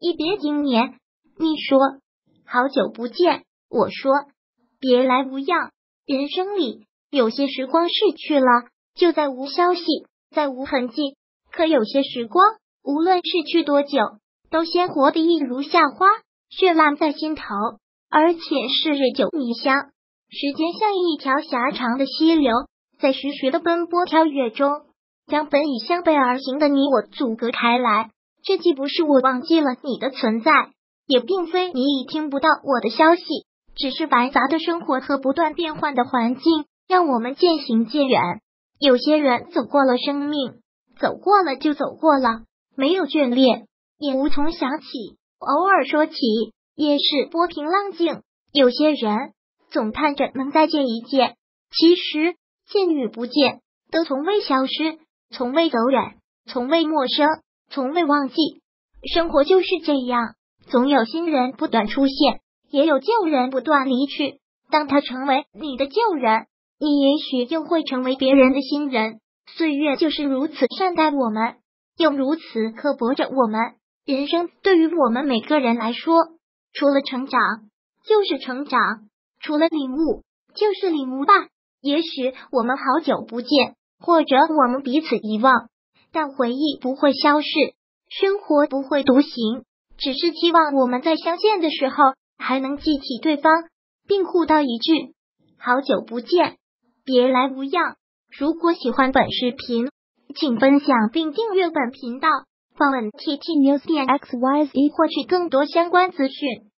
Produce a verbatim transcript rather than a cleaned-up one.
一别经年。你说好久不见，我说别来无恙。人生里有些时光逝去了，就再无消息，再无痕迹。可有些时光，无论逝去多久，都鲜活的一如夏花，绚烂在心头，而且是日久弥香。时间像一条狭长的溪流，在徐徐的奔波跳跃中，将本已相背而行的你我阻隔开来。这既不是我忘记了你的存在，也并非你已听不到我的消息，只是繁杂的生活和不断变换的环境，让我们渐行渐远。有些人走过了生命，走过了就走过了，没有眷恋，也无从想起，偶尔说起，也是波平浪静。有些人总盼着能再见一见，其实见与不见都从未消失，从未走远，从未陌生，从未忘记。生活就是这样，总有新人不断出现，也有旧人不断离去。当他成为你的旧人，你也许又会成为别人的新人。岁月就是如此善待我们，又如此刻薄着我们。人生对于我们每个人来说，除了成长就是成长，除了领悟就是领悟吧。也许我们好久不见，或者我们彼此遗忘，但回忆不会消逝，生活不会独行，只是希望我们在相见的时候还能记起对方，并互道一句好久不见，别来无恙。如果喜欢本视频，请分享并订阅本频道，访问 T T News 点 X Y Z 获取更多相关资讯。